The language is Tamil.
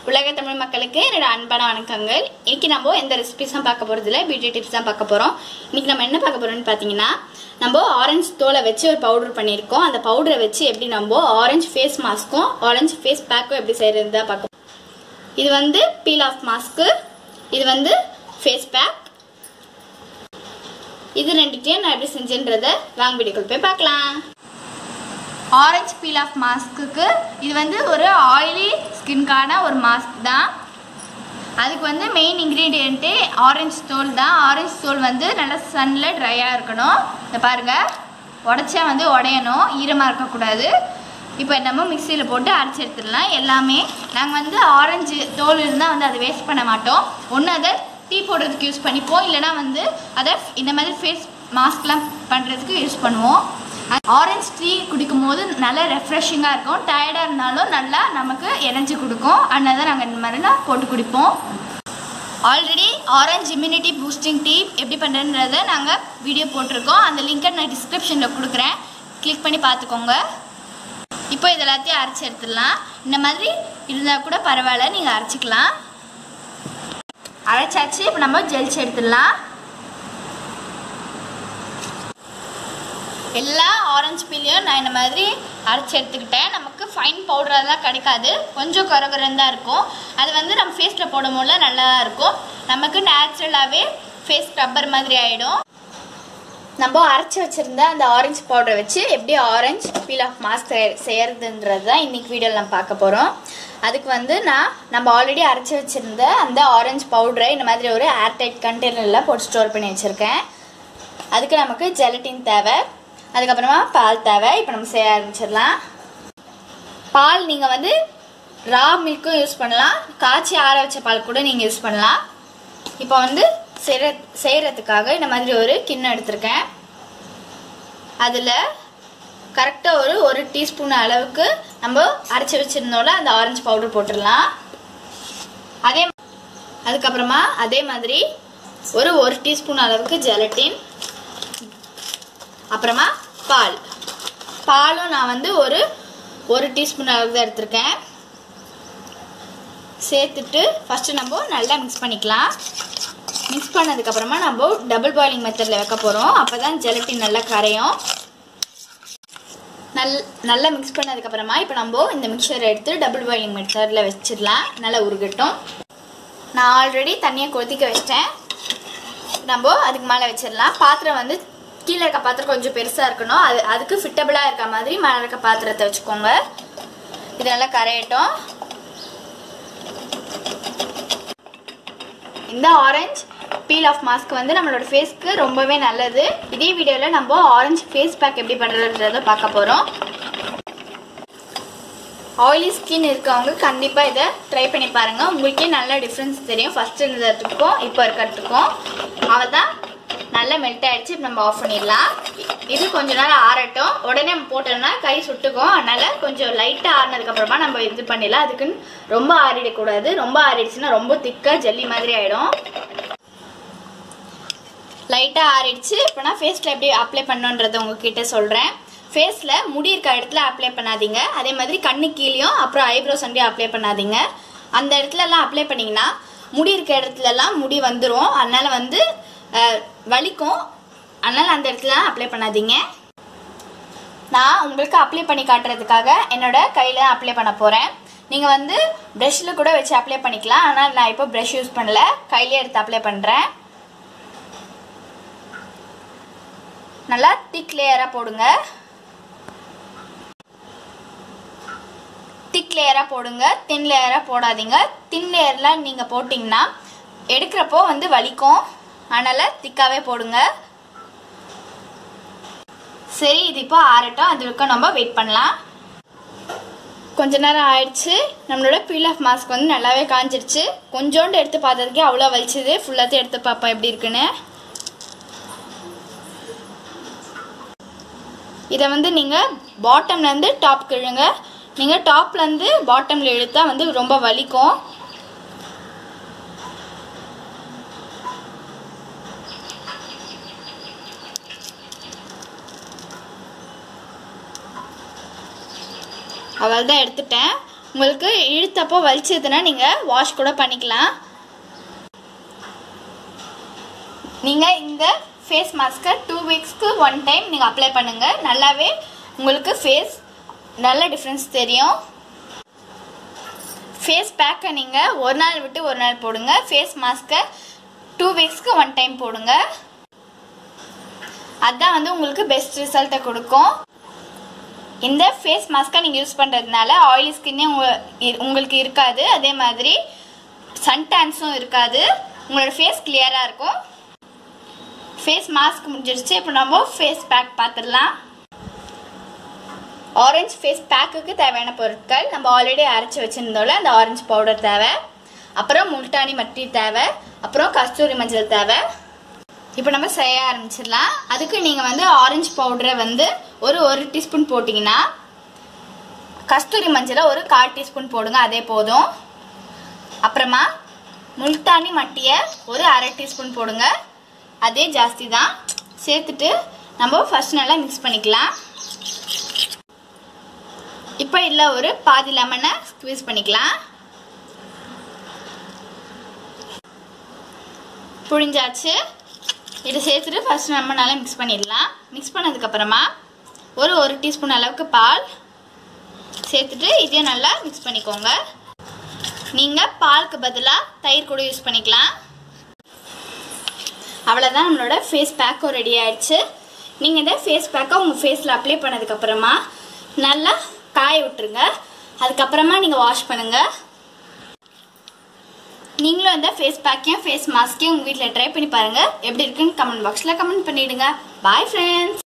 உலக தமிழ் மக்களுக்கு என்னோட அன்பான வணக்கங்கள். இன்னைக்கு நம்ம எந்த ரெசிபிஸ் தான் பார்க்க போறது இல்லை, பியூட்டி டிப்ஸ் தான் பார்க்க போறோம். இன்னைக்கு நம்ம என்ன பார்க்க போறோம்னு பார்த்தீங்கன்னா, நம்ம ஆரஞ்சு தோலை வச்சு ஒரு பவுடர் பண்ணியிருக்கோம். அந்த பவுடரை வச்சு எப்படி நம்ம ஆரஞ்சு ஃபேஸ் மாஸ்க்கும் ஆரஞ்சு ஃபேஸ் பேக்கும் எப்படி செய்யறது தான் பார்க்க போறோம். இது வந்து பீல் ஆஃப் மாஸ்க்கு, இது வந்து ஃபேஸ் பேக். இது ரெண்டுத்தையும் நான் எப்படி செஞ்சேன்றதை வாங்க வீடியோக்குள்ள போய் பார்க்கலாம். ஆரஞ்சு பீல் ஆஃப் மாஸ்க்கு இது வந்து ஒரு ஆயிலி ஸ்கின்கான ஒரு மாஸ்க் தான். அதுக்கு வந்து மெயின் இன்க்ரீடியண்ட்டு ஆரஞ்சு தோல் தான். ஆரஞ்சு தோல் வந்து நல்லா சன்னில் ட்ரையாக இருக்கணும். இதை பாருங்கள், உடச்சா வந்து உடையணும், ஈரமாக இருக்கக்கூடாது. இப்போ நம்ம மிக்சியில் போட்டு அரைச்சி எடுத்துடலாம். எல்லாமே நாங்கள் வந்து ஆரஞ்சு தோல் இருந்தால் வந்து அதை வேஸ்ட் பண்ண மாட்டோம். ஒன்று அதை டீ போடுறதுக்கு யூஸ் பண்ணிப்போம், இல்லைனா வந்து அதை இந்த மாதிரி ஃபேஸ் மாஸ்க்லாம் பண்ணுறதுக்கு யூஸ் பண்ணுவோம். ஆரஞ்சு டீ குடிக்கும் போது நல்லா ரெஃப்ரெஷிங்காக இருக்கும். டயர்டாக இருந்தாலும் நல்லா நமக்கு எனர்ஜி கொடுக்கும். அதனால தான் நாங்கள் இந்த மாதிரிலாம் போட்டு குடிப்போம். Already orange immunity boosting tea எப்படி பண்ணுறதுன்றதை நாங்கள் வீடியோ போட்டிருக்கோம். அந்த லிங்கை நான் டிஸ்கிரிப்ஷனில் கொடுக்குறேன், கிளிக் பண்ணி பார்த்துக்கோங்க. இப்போ இது எல்லாத்தையும் அரைச்சி எடுத்துடலாம். இந்த மாதிரி இருந்தால் கூட பரவாயில்ல, நீங்கள் அரைச்சிக்கலாம். அரைச்சாச்சு. இப்போ நம்ம ஜெலிச்சு எடுத்துடலாம். எல்லா ஆரஞ்சு பீலையும் நான் இந்த மாதிரி அரைச்சி எடுத்துக்கிட்டேன். நமக்கு ஃபைன் பவுடரெல்லாம் கிடைக்காது, கொஞ்சம் குறகுறன்னு தான் இருக்கும். அது வந்து நம்ம ஃபேஸில் போடும்போது நல்லா இருக்கும். நமக்கு நேச்சுரலாகவே ஃபேஸ் ஸ்க்ரப்பர் மாதிரி ஆகிடும். நம்ம அரைச்சி வச்சுருந்த அந்த ஆரஞ்சு பவுடரை வச்சு எப்படி ஆரஞ்சு பீல் ஆஃப் மாஸ்க் செய்யறதுன்றது தான் இன்றைக்கி வீடியோவில் நம்ம பார்க்க போகிறோம். அதுக்கு வந்து நம்ம ஆல்ரெடி அரைச்சி வச்சுருந்த அந்த ஆரஞ்சு பவுடரை இந்த மாதிரி ஒரு ஏர்டைட் கண்டெய்னரில் போட்டு ஸ்டோர் பண்ணி வச்சுருக்கேன். அதுக்கு நமக்கு ஜெலட்டின் தேவை, அதுக்கப்புறமா பால் தேவை. இப்போ நம்ம செய்ய ஆரம்பிச்சிடலாம். பால் நீங்கள் வந்து ரா மில்க்கும் யூஸ் பண்ணலாம், காய்ச்சி ஆற வச்ச பால் கூட நீங்கள் யூஸ் பண்ணலாம். இப்போ வந்து செய்கிறதுக்காக இந்த மாதிரி ஒரு கிண்ணம் எடுத்திருக்கேன். அதில் கரெக்டாக ஒரு டீஸ்பூன் அளவுக்கு நம்ம அரைச்சி வச்சுருந்தோம்ல அந்த ஆரஞ்சு பவுடர் போட்டுடலாம். அதுக்கப்புறமா அதே மாதிரி ஒரு டீஸ்பூன் அளவுக்கு ஜெலட்டின், அப்புறமா பாலும் நான் வந்து ஒரு டீஸ்பூன் அளவுக்கு தான் எடுத்திருக்கேன். சேர்த்துட்டு ஃபஸ்ட்டு நம்ம நல்லா மிக்ஸ் பண்ணிக்கலாம். மிக்ஸ் பண்ணதுக்கப்புறமா நம்ம டபுள் பாயிலிங் மெத்தடில் வைக்க போகிறோம். அப்போ தான் ஜெலட்டின் நல்லா கரையும். நல்லா மிக்ஸ் பண்ணதுக்கப்புறமா இப்போ நம்ம இந்த மிக்சரை எடுத்து டபுள் பாயிலிங் மெத்தடில் வச்சிடலாம். நல்லா உருகட்டும். நான் ஆல்ரெடி தண்ணியை கொதிக்க வச்சிட்டேன். நம்ம அதுக்கு மேலே வச்சிடலாம். பாத்திரம் வந்து கீழே இருக்க பாத்திரம் கொஞ்சம் பெருசாக இருக்கணும். அதுக்கு ஃபிட்டபிளாக இருக்க மாதிரி மேலே இருக்க பாத்திரத்தை வச்சுக்கோங்க. இது நல்லா கரையட்டும். இந்த ஆரஞ்சு பீல் ஆஃப் மாஸ்க் வந்து நம்மளோட ஃபேஸ்க்கு ரொம்பவே நல்லது. இதே வீடியோவில் நம்ம ஆரஞ்சு ஃபேஸ் பேக் எப்படி பண்ணுறதுன்றதை பார்க்க போகிறோம். ஆயிலி ஸ்கின் இருக்கவங்க கண்டிப்பாக இதை ட்ரை பண்ணி பாருங்கள். உங்களுக்கே நல்ல டிஃப்ரென்ஸ் தெரியும். ஃபஸ்ட்டு இருந்ததுக்கும் இப்போ இருக்கிறதுக்கும். அவள் தான் நல்லா மெல்ட் ஆகிடுச்சு. இப்போ நம்ம ஆஃப் பண்ணிடலாம். இது கொஞ்ச நேரம் ஆறட்டும். உடனே நம்ம போட்டோம்னா கை சுட்டுக்கும். அதனால் கொஞ்சம் லைட்டாக ஆறினதுக்கப்புறமா நம்ம இது பண்ணிடலாம். அதுக்குன்னு ரொம்ப ஆறிடக்கூடாது. ரொம்ப ஆறிடுச்சுன்னா ரொம்ப திக்காக ஜெல்லி மாதிரி ஆகிடும். லைட்டாக ஆறிடுச்சு. இப்போ நான் ஃபேஸில் எப்படி அப்ளை பண்ணணுன்றதை உங்ககிட்ட சொல்கிறேன். ஃபேஸில் முடி இருக்க இடத்துல அப்ளை பண்ணாதீங்க. அதே மாதிரி கண்ணு கீழேயும் அப்புறம் ஐப்ரோஸ் அங்கேயும் அப்ளை பண்ணாதீங்க. அந்த இடத்துலலாம் அப்ளை பண்ணிங்கன்னா முடி இருக்க இடத்துலலாம் முடி வந்துடும். அதனால் வந்து வலிக்கும். அதனால் அந்த இடத்துல அப்ளை பண்ணாதீங்க. நான் உங்களுக்கு அப்ளை பண்ணி காட்டுறதுக்காக என்னோட கையில் அப்ளை பண்ண போகிறேன். நீங்கள் வந்து ப்ரஷ்ஷில் கூட வச்சு அப்ளை பண்ணிக்கலாம். ஆனால் நான் இப்போ ப்ரஷ் யூஸ் பண்ணல, கையிலே எடுத்து அப்ளை பண்ணுறேன். நல்லா திக் லேயராக போடுங்க. திக் லேயராக போடுங்க, தின் லேயராக போடாதீங்க. தின் லேயர்லாம் நீங்கள் போட்டிங்கன்னா எடுக்கிறப்போ வந்து வலிக்கும். அதனால் திக்காகவே போடுங்க. சரி, இது இப்போ ஆறட்டும். அது வரைக்கும் நம்ம வெயிட் பண்ணலாம். கொஞ்ச நேரம் ஆயிடுச்சு. நம்மளோட பீல் ஆஃப் மாஸ்க் வந்து நல்லாவே காஞ்சிடுச்சு. கொஞ்சோண்டு எடுத்து பார்த்ததுக்கே அவ்வளோ வலிச்சுது. ஃபுல்லாத்தையும் எடுத்து பார்ப்போம் எப்படி இருக்குன்னு. இதை வந்து நீங்கள் பாட்டம்லேருந்து டாப் கிழுங்க. நீங்கள் டாப்லேருந்து பாட்டமில் இழுத்தா வந்து ரொம்ப வலிக்கும். அவள் தான் எடுத்துட்டேன். உங்களுக்கு இழுத்தப்போ வலிச்சதுன்னா நீங்கள் வாஷ் கூட பண்ணிக்கலாம். நீங்கள் இந்த ஃபேஸ் மாஸ்க்கை 2 வீக்ஸ்க்கு 1 டைம் நீங்கள் அப்ளை பண்ணுங்கள். நல்லாவே உங்களுக்கு ஃபேஸ் நல்ல டிஃப்ரென்ஸ் தெரியும். ஃபேஸ் பேக்கை நீங்கள் ஒரு நாள் விட்டு ஒரு நாள் போடுங்க. ஃபேஸ் மாஸ்க்கை 2 வீக்ஸ்க்கு 1 டைம் போடுங்க. அதுதான் வந்து உங்களுக்கு பெஸ்ட் ரிசல்ட்டை கொடுக்கும். இந்த ஃபேஸ் மாஸ்க்கை நீங்கள் யூஸ் பண்ணுறதுனால ஆயிலி ஸ்கின்னே உங்களுக்கு இருக்காது. அதே மாதிரி சன் டேன்ஸும் இருக்காது. உங்களோட ஃபேஸ் கிளியராக இருக்கும். ஃபேஸ் மாஸ்க் முடிஞ்சிருச்சு. இப்போ நம்ம ஃபேஸ் பேக் பார்த்துடலாம். ஆரஞ்சு ஃபேஸ் பேக்குக்கு தேவையான பொருட்கள் நம்ம ஆல்ரெடி அரைச்சி வச்சுருந்தோம்ல அந்த ஆரஞ்சு பவுடர் தேவை, அப்புறம் முல்டானி மட்டி தேவை, அப்புறம் கஸ்தூரி மஞ்சள் தேவை. இப்போ நம்ம செய்ய ஆரம்பிச்சிடலாம். அதுக்கு நீங்கள் வந்து ஆரஞ்சு பவுடரை வந்து ஒரு டீஸ்பூன் போட்டிங்கன்னா, கஸ்தூரி மஞ்சளை ஒரு 1/4 டீஸ்பூன் போடுங்க, அதே போதும். அப்புறமா முல்டானி மட்டியை ஒரு 1/2 டீஸ்பூன் போடுங்க, அதே ஜாஸ்தி தான். சேர்த்துட்டு நம்ம ஃபர்ஸ்ட் நல்லா மிக்ஸ் பண்ணிக்கலாம். இப்போ இதில் ஒரு பாதி லெமனை ஸ்க்வீஸ் பண்ணிக்கலாம். புழிஞ்சாச்சு. இதை சேர்த்துட்டு ஃபர்ஸ்ட் நம்ம நல்லா மிக்ஸ் பண்ணிடலாம். மிக்ஸ் பண்ணதுக்கப்புறமா ஒரு டீஸ்பூன் அளவுக்கு பால் சேர்த்துட்டு இதையும் நல்லா மிக்ஸ் பண்ணிக்கோங்க. நீங்கள் பாலுக்கு பதிலாக தயிர் கூட யூஸ் பண்ணிக்கலாம். அவ்வளோதான், நம்மளோட ஃபேஸ் பேக்கும் ரெடி ஆயிடுச்சு. நீங்கள் இந்த ஃபேஸ் பேக்கை உங்கள் ஃபேஸில் அப்ளை பண்ணதுக்கப்புறமா நல்லா காய விட்டுருங்க. அதுக்கப்புறமா நீங்கள் வாஷ் பண்ணுங்கள். நீங்களும் இந்த ஃபேஸ் பேக்கையும் ஃபேஸ் மாஸ்க்கையும் உங்கள் வீட்டில் ட்ரை பண்ணி பாருங்கள். எப்படி இருக்குன்னு கமெண்ட் பாக்ஸில் கமெண்ட் பண்ணிவிடுங்க. Bye friends.